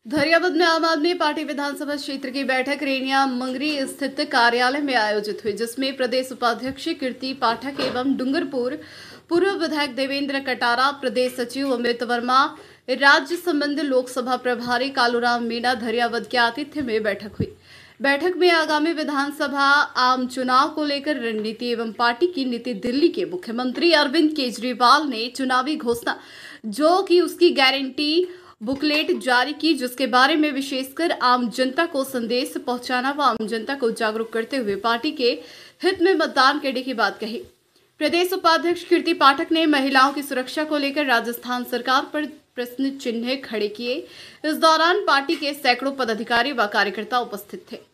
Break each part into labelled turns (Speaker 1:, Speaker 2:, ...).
Speaker 1: धरियावद में आम आदमी पार्टी विधानसभा क्षेत्र की बैठक रेनिया मंगरी स्थित कार्यालय में आयोजित हुई, जिसमें प्रदेश उपाध्यक्ष कीर्ति पाठक एवं डूंगरपुर पूर्व विधायक देवेंद्र कटारा, प्रदेश सचिव अमित वर्मा, राज्य संबंध लोकसभा प्रभारी कालूराम मीणा धरियावद के आतिथ्य में बैठक हुई। बैठक में आगामी विधानसभा आम चुनाव को लेकर रणनीति एवं पार्टी की नीति दिल्ली के मुख्यमंत्री अरविंद केजरीवाल ने चुनावी घोषणा जो कि उसकी गारंटी बुकलेट जारी की, जिसके बारे में विशेषकर आम जनता को संदेश पहुंचाना व आम जनता को जागरूक करते हुए पार्टी के हित में मतदान करने की बात कही। प्रदेश उपाध्यक्ष कीर्ति पाठक ने महिलाओं की सुरक्षा को लेकर राजस्थान सरकार पर प्रश्न चिन्ह खड़े किए। इस दौरान पार्टी के सैकड़ों पदाधिकारी व कार्यकर्ता उपस्थित थे।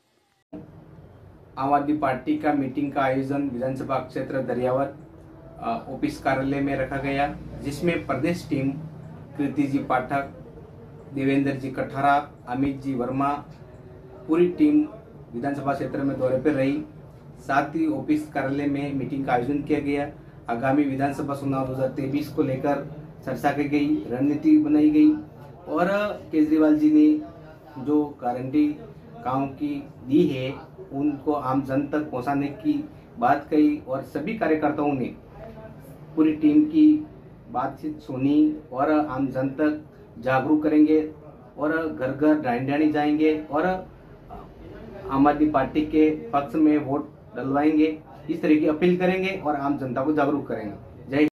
Speaker 2: आम आदमी पार्टी का मीटिंग का आयोजन विधानसभा क्षेत्र दरियावद ऑफिस कार्यालय में रखा गया, जिसमें प्रदेश टीम कीर्ति जी पाठक, देवेंद्र जी कटारा, अमित जी वर्मा, पूरी टीम विधानसभा क्षेत्र में दौरे पर रही। साथ ही ऑफिस कार्यालय में मीटिंग का आयोजन किया गया। आगामी विधानसभा चुनाव 2023 को लेकर चर्चा की गई, रणनीति बनाई गई और केजरीवाल जी ने जो गारंटी काम की दी है उनको आम जन तक पहुंचाने की बात कही और सभी कार्यकर्ताओं ने पूरी टीम की बातचीत सुनी और आम जन तक जागरूक करेंगे और घर घर ढाणी जाएंगे और आम आदमी पार्टी के पक्ष में वोट डलवाएंगे। इस तरह की अपील करेंगे और आम जनता को जागरूक करेंगे। जय